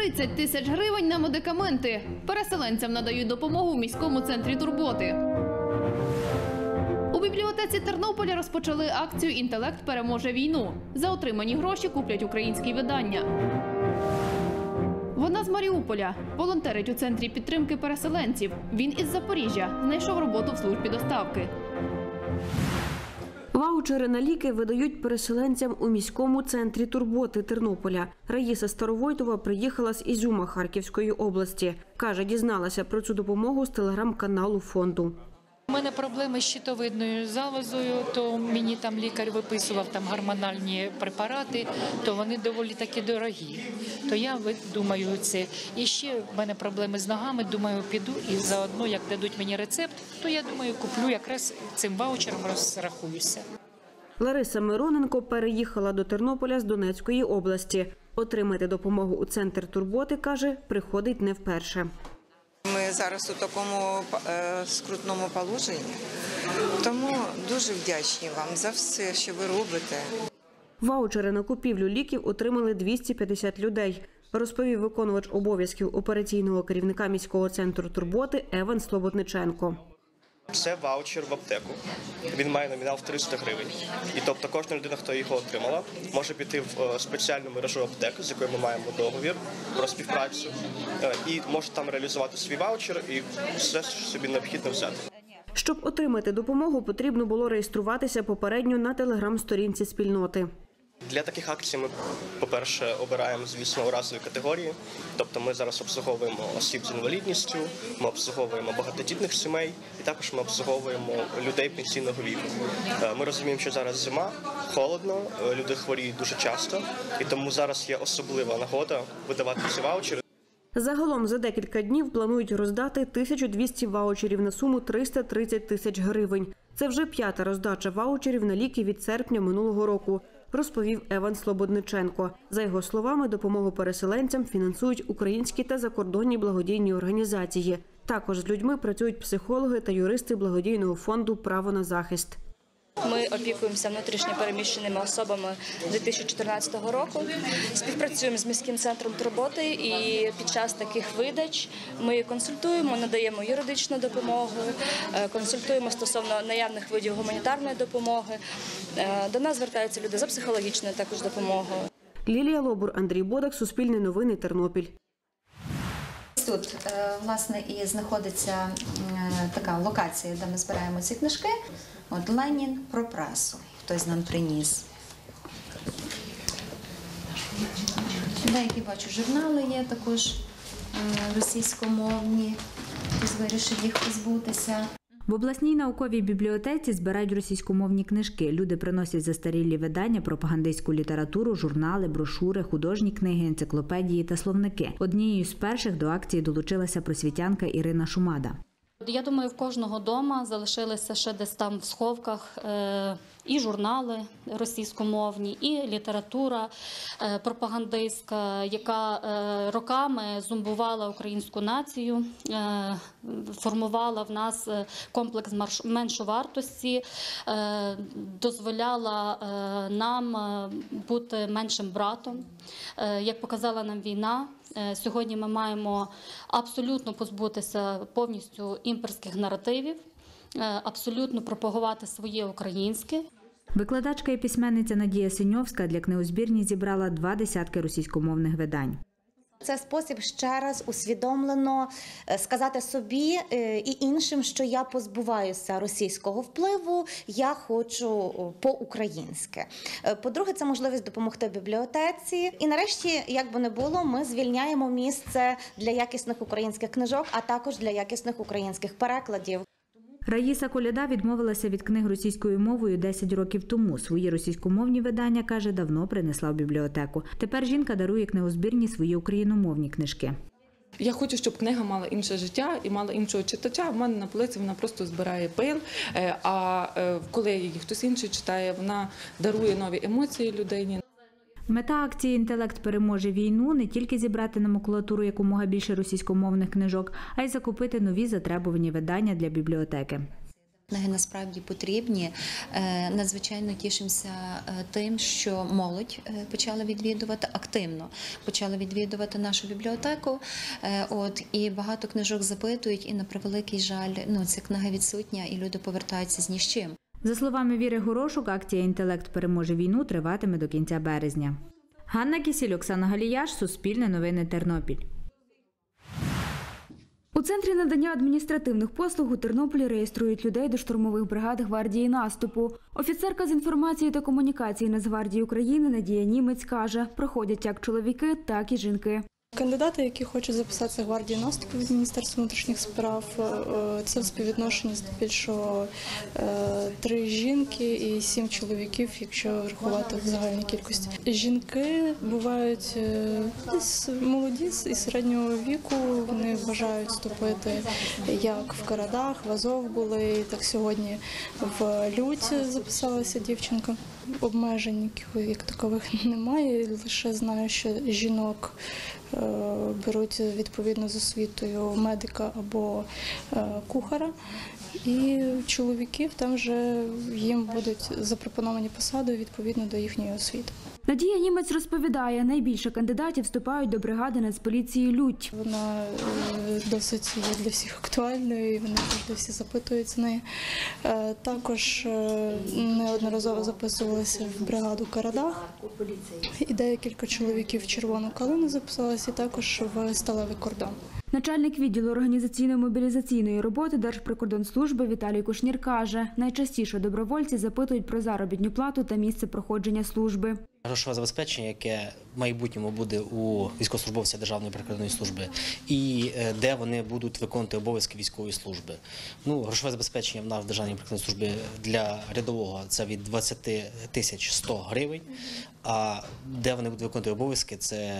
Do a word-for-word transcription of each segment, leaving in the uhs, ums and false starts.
тридцять тисяч гривень на медикаменти. Переселенцям надають допомогу в міському центрі турботи. У бібліотеці Тернополя розпочали акцію «Інтелект переможе війну». За отримані гроші куплять українські видання. Вона з Маріуполя. Волонтерить у центрі підтримки переселенців. Він із Запоріжжя. Знайшов роботу в службі доставки. Ваучери на ліки видають переселенцям у міському центрі турботи Тернополя. Раїса Старовойтова приїхала з Ізюма Харківської області. Каже, дізналася про цю допомогу з телеграм-каналу фонду. У мене проблеми з щитовидною залозою, то мені там лікар виписував там гормональні препарати, то вони доволі таки дорогі. То я думаю це. І ще в мене проблеми з ногами, думаю, піду і заодно, як дадуть мені рецепт, то я думаю, куплю якраз цим ваучером розрахуюся. Лариса Мироненко переїхала до Тернополя з Донецької області. Отримати допомогу у центр турботи, каже, приходить не вперше. Ми зараз у такому е, скрутному положенні, тому дуже вдячні вам за все, що ви робите. Ваучери на купівлю ліків отримали двісті п'ятдесят людей, розповів виконувач обов'язків операційного керівника міського центру турботи Еван Слободниченко. Це ваучер в аптеку. Він має номінал в триста гривень. І тобто кожна людина, хто його отримала, може піти в спеціальну мережу аптек, з якою ми маємо договір про співпрацю, і може там реалізувати свій ваучер і все, що собі необхідно взяти. Щоб отримати допомогу, потрібно було реєструватися попередньо на телеграм-сторінці спільноти. Для таких акцій ми, по-перше, обираємо, звісно, уразові категорії. Тобто ми зараз обслуговуємо осіб з інвалідністю, ми обслуговуємо багатодітних сімей і також ми обслуговуємо людей пенсійного віку. Ми розуміємо, що зараз зима, холодно, люди хворіють дуже часто, і тому зараз є особлива нагода видавати ці ваучери. Загалом за декілька днів планують роздати тисячу двісті ваучерів на суму триста тридцять тисяч гривень. Це вже п'ята роздача ваучерів на ліки від серпня минулого року, розповів Еван Слободниченко. За його словами, допомогу переселенцям фінансують українські та закордонні благодійні організації. Також з людьми працюють психологи та юристи благодійного фонду «Право на захист». Ми опікуємося внутрішньо переміщеними особами з дві тисячі чотирнадцятого року. Співпрацюємо з міським центром турботи і під час таких видач ми консультуємо, надаємо юридичну допомогу, консультуємо стосовно наявних видів гуманітарної допомоги. До нас звертаються люди за психологічною також допомогою. Лілія Лобур, Андрій Бодак, Суспільне новини, Тернопіль. Тут, власне, і знаходиться така локація, де ми збираємо ці книжки. От Ленін про пресу. Хтось нам приніс. Деякі, бачу, журнали є також російськомовні. Хтось вирішив їх позбутися. В обласній науковій бібліотеці збирають російськомовні книжки. Люди приносять застарілі видання, пропагандистську літературу, журнали, брошури, художні книги, енциклопедії та словники. Однією з перших до акції долучилася просвітянка Ірина Шумада. Я думаю, в кожного дома залишилися ще десь там в сховках і журнали російськомовні, і література пропагандистська, яка роками зомбувала українську націю, формувала в нас комплекс меншовартості, дозволяла нам бути меншим братом. Як показала нам війна, сьогодні ми маємо абсолютно позбутися повністю імперських наративів, абсолютно пропагувати своє українське. Викладачка і письменниця Надія Синьовська для книгозбірні зібрала два десятки російськомовних видань. Це спосіб ще раз усвідомлено сказати собі і іншим, що я позбуваюся російського впливу, я хочу по-українськи. По-друге, це можливість допомогти бібліотеці. І нарешті, як би не було, ми звільняємо місце для якісних українських книжок, а також для якісних українських перекладів. Раїса Коляда відмовилася від книг російською мовою десять років тому. Свої російськомовні видання, каже, давно принесла в бібліотеку. Тепер жінка дарує книгозбірні свої україномовні книжки. Я хочу, щоб книга мала інше життя і мала іншого читача. В мене на полиці вона просто збирає пил, а коли її хтось інший читає, вона дарує нові емоції людині. Мета акції «Інтелект переможе війну» – не тільки зібрати на макулатуру якомога більше російськомовних книжок, а й закупити нові затребувані видання для бібліотеки. Книги насправді потрібні. Надзвичайно тішимося тим, що молодь почала відвідувати активно, почала відвідувати нашу бібліотеку. От, і багато книжок запитують, і на превеликий жаль, ну, ця книга відсутня, і люди повертаються з ні з чим. За словами Віри Горошук, акція «Інтелект переможе війну» триватиме до кінця березня. Ганна Кісіль, Оксана Галіяш, Суспільне новини, Тернопіль. У Центрі надання адміністративних послуг у Тернополі реєструють людей до штурмових бригад гвардії наступу. Офіцерка з інформації та комунікації Нацгвардії України Надія Німець каже, проходять як чоловіки, так і жінки. Кандидати, які хочуть записатися в гвардії наступу від Міністерства внутрішніх справ, це в співвідношенні здебільшого три жінки і сім чоловіків, якщо рахувати в загальній кількості. Жінки бувають десь молоді і середнього віку, вони бажають вступити як в Карадах, в Азов були, так сьогодні в Люті записалася дівчинка. Обмежень як такових немає, лише знаю, що жінок беруть відповідно з освітою медика або кухара. І чоловіків там вже їм будуть запропоновані посади відповідно до їхньої освіти. Надія Німець розповідає, найбільше кандидатів вступають до бригади Нацполіції «Лють». Вона досить є для всіх актуальною, і вони завжди всі запитують з неї. Також неодноразово записувалися в бригаду «Карадах». І декілька чоловіків в «Червону калину» записалися, і також в «Сталевий кордон». Начальник відділу організаційно-мобілізаційної роботи Держприкордонслужби Віталій Кушнір каже, найчастіше добровольці запитують про заробітну плату та місце проходження служби. Грошове забезпечення, яке в майбутньому буде у військовослужбовця Державної прикордонної служби, і де вони будуть виконувати обов'язки військової служби. Ну, грошове забезпечення в нас в Державній прикордонній службі для рядового – це від двадцяти тисяч сто гривень, а де вони будуть виконувати обов'язки – це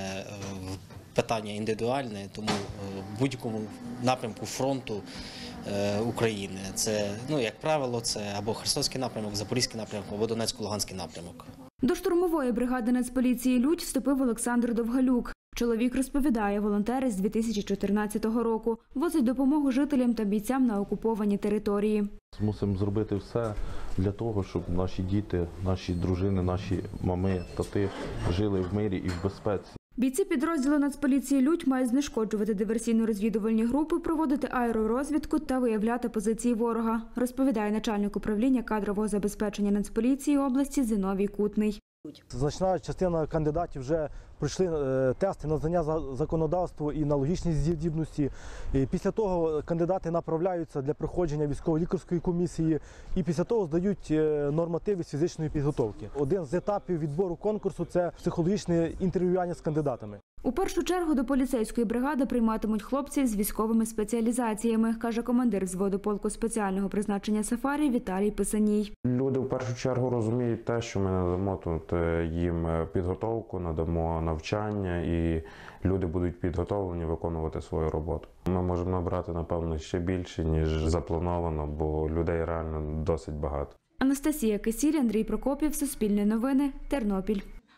питання індивідуальне, тому в будь-якому напрямку фронту України. Це, ну, як правило, це або Херсонський напрямок, Запорізький напрямок, або Донецько-Луганський напрямок. До штурмової бригади Нацполіції «Лють» вступив Олександр Довгалюк. Чоловік розповідає, волонтери з дві тисячі чотирнадцятого року возить допомогу жителям та бійцям на окуповані території. Мусимо зробити все для того, щоб наші діти, наші дружини, наші мами, тати жили в мирі і в безпеці. Бійці підрозділу Нацполіції «Лють» мають знешкоджувати диверсійно-розвідувальні групи, проводити аеророзвідку та виявляти позиції ворога, розповідає начальник управління кадрового забезпечення Нацполіції області Зіновій Кутний. Значна частина кандидатів вже пройшли тести на знання законодавства і на логічні здібності. І після того кандидати направляються для проходження військово-лікарської комісії і після того здають нормативи з фізичної підготовки. Один з етапів відбору конкурсу – це психологічне інтерв'ювання з кандидатами. У першу чергу до поліцейської бригади прийматимуть хлопців з військовими спеціалізаціями, каже командир взводу полку спеціального призначення «Сафарі» Віталій Писаній. Люди в першу чергу розуміють те, що ми надамо тут їм підготовку, надамо навчання і люди будуть підготовлені виконувати свою роботу. Ми можемо набрати, напевно, ще більше, ніж заплановано, бо людей реально досить багато. Анастасія Кисіль, Андрій Прокопів, Суспільне новини, Тернопіль.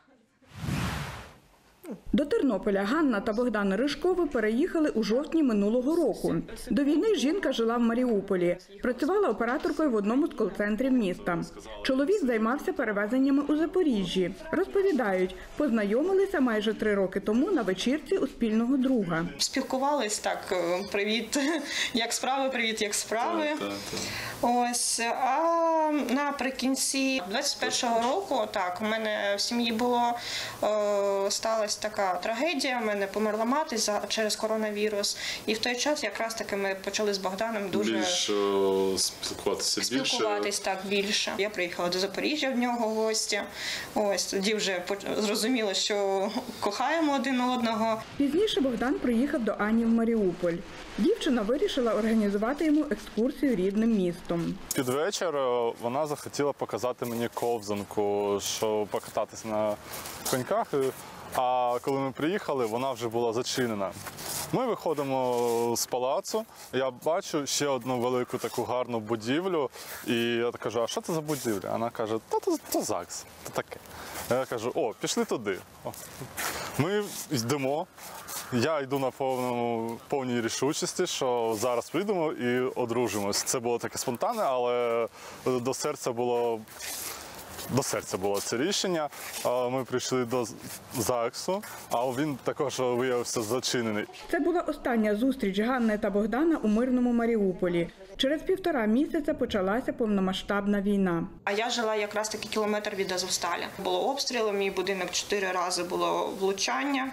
До Тернополя Ганна та Богдан Ришкови переїхали у жовтні минулого року. До війни жінка жила в Маріуполі. Працювала операторкою в одному з кол-центрів міста. Чоловік займався перевезеннями у Запоріжжі. Розповідають, познайомилися майже три роки тому на вечірці у спільного друга. Спілкувались так, привіт, як справи, привіт, як справи. Ось, а наприкінці двадцять першого року, так, у мене в сім'ї було, о, сталася така трагедія, в мене померла мати через коронавірус, і в той час якраз таки ми почали з Богданом дуже більше спілкуватися більше. Спілкуватись так більше. Я приїхала до Запоріжжя в нього в гості. Ось тоді вже зрозуміло, що кохаємо один одного. Пізніше Богдан приїхав до Ані в Маріуполь. Дівчина вирішила організувати йому екскурсію рідним містом. Під вечір вона захотіла показати мені ковзанку, що покататися на коньках. А коли ми приїхали, вона вже була зачинена. Ми виходимо з палацу, я бачу ще одну велику таку гарну будівлю, і я кажу, а що це за будівля? Вона каже, та то, то ЗАГС, то таке. Я кажу, о, пішли туди. О. Ми йдемо. Я йду на повному, повній рішучості, що зараз прийдемо і одружимось. Це було таке спонтанне, але до серця було, до серця було це рішення. Ми прийшли до ЗАГСу, а він також виявився зачинений. Це була остання зустріч Ганни та Богдана у мирному Маріуполі. Через півтора місяця почалася повномасштабна війна. А я жила якраз таки кілометр від Азовсталі. Було обстріли, мій будинок чотири рази було влучання.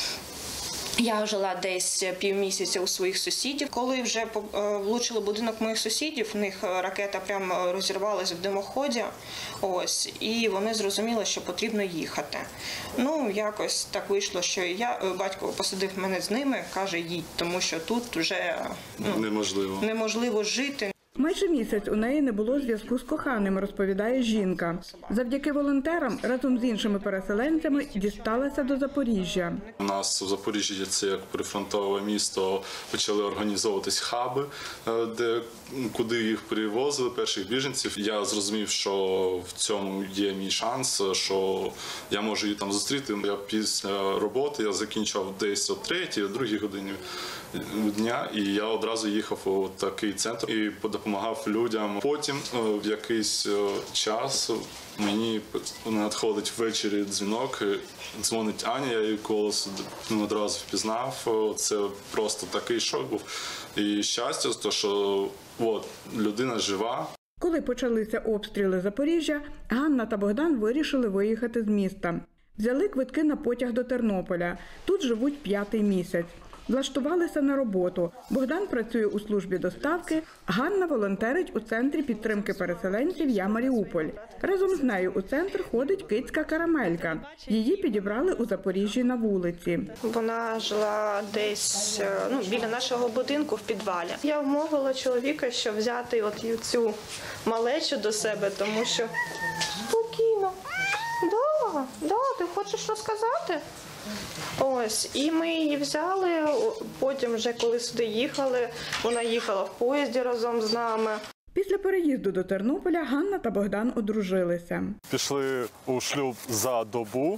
Я жила десь півмісяця у своїх сусідів. Коли вже влучили будинок моїх сусідів, в них ракета прямо розірвалася в димоході. Ось, і вони зрозуміли, що потрібно їхати. Ну, якось так вийшло, що я, батько посадив мене з ними, каже, їдь, тому що тут вже ну, неможливо. неможливо жити. Майже місяць у неї не було зв'язку з коханим, розповідає жінка. Завдяки волонтерам разом з іншими переселенцями дісталася до Запоріжжя. У нас у Запоріжжі, це як прифронтове місто, почали організовуватись хаби, де, куди їх привозили, перших біженців. Я зрозумів, що в цьому є мій шанс, що я можу її там зустріти. Я після роботи я закінчив десь о третій, о другій годині дня, і я одразу їхав у такий центр і допомагав людям. Потім в якийсь час мені надходить ввечері дзвінок, дзвонить Аня, я її голос одразу впізнав. Це просто такий шок був. І щастя, то що от, людина жива. Коли почалися обстріли Запоріжжя, Ганна та Богдан вирішили виїхати з міста. Взяли квитки на потяг до Тернополя. Тут живуть п'ятий місяць. Влаштувалися на роботу. Богдан працює у службі доставки, Ганна волонтерить у центрі підтримки переселенців «Я Маріуполь». Разом з нею у центр ходить кицька Карамелька. Її підібрали у Запоріжжі на вулиці. Вона жила десь ну, біля нашого будинку в підвалі. Я вмовила чоловіка, що взяти от цю малечу до себе, тому що спокійно. Да, да, ти хочеш розказати? Ось, і ми її взяли, потім вже коли сюди їхали, вона їхала в поїзді разом з нами. Після переїзду до Тернополя Ганна та Богдан одружилися. Пішли у шлюб за добу,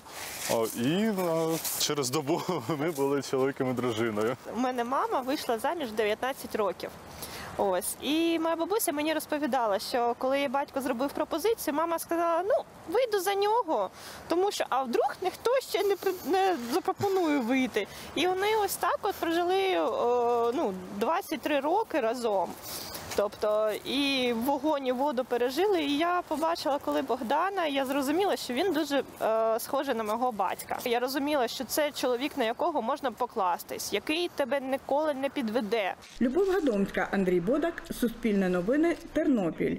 і через добу ми були чоловіком і дружиною. У мене мама вийшла заміж в дев'ятнадцять років. Ось, і моя бабуся мені розповідала, що коли їй батько зробив пропозицію, мама сказала, ну, вийду за нього, тому що, а вдруг ніхто ще не, не запропонує вийти. І вони ось так от прожили о, ну, двадцять три роки разом. Тобто і вогонь, і воду пережили. І я побачила, коли Богдана, я зрозуміла, що він дуже е, схожий на мого батька. Я розуміла, що це чоловік, на якого можна покластись, який тебе ніколи не підведе. Любов Гадомська, Андрій Бодак, Суспільне новини, Тернопіль.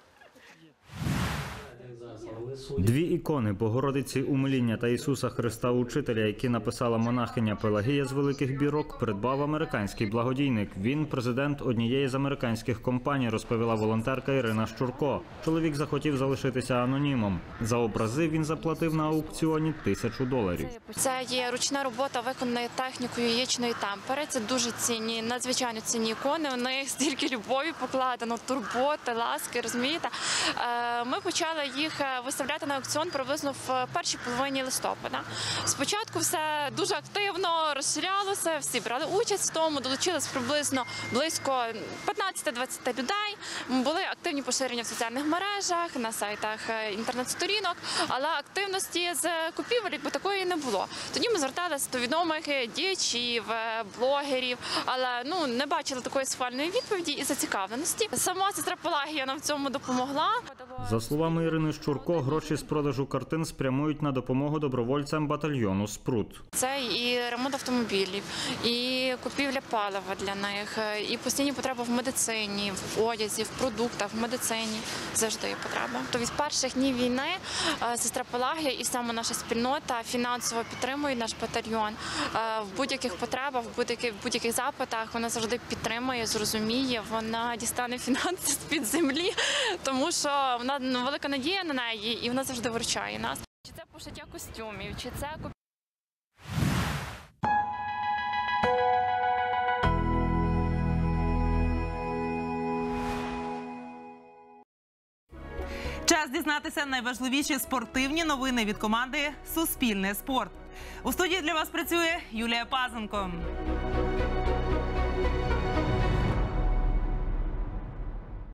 Дві ікони Богородиці Умиління та Ісуса Христа Учителя, які написала монахиня Пелагія з Великих Бірок, придбав американський благодійник. Він президент однієї з американських компаній, розповіла волонтерка Ірина Щурко. Чоловік захотів залишитися анонімом. За образи він заплатив на аукціоні тисячу доларів. Це є ручна робота, виконана технікою яєчної темпери. Це дуже цінні, надзвичайно цінні ікони. У них стільки любові покладено, турботи, ласки, розумієте? Ми почали їх виставляти на аукціон приблизно в першій половині листопада. Спочатку все дуже активно розширялося, всі брали участь в тому, долучилось приблизно близько п'ятнадцять-двадцять людей. Були активні поширення в соціальних мережах, на сайтах інтернет-сторінок, але активності з купівель якби такої не було. Тоді ми зверталися до відомих діячів, блогерів, але ну не бачили такої схвальної відповіді і зацікавленості. Сама сестра Пелагія нам в цьому допомогла. За словами Ірини Щурко, гроші з продажу картин спрямують на допомогу добровольцям батальйону «Спрут». Це і ремонт автомобілів, і купівля палива для них, і постійні потреби в медицині, в одязі, в продуктах, в медицині. Завжди є потреба. То від перших днів війни сестра Пелагія і саме наша спільнота фінансово підтримує наш батальйон. В будь-яких потребах, в будь-яких, в будь-яких запитах вона завжди підтримує, зрозуміє, вона дістане фінанси з-під землі, тому що вона велика надія на неї і вона завжди виручає нас. Чи це пошиття костюмів, чи це Час дізнатися найважливіші спортивні новини від команди «Суспільне спорт». У студії для вас працює Юлія Пазенко.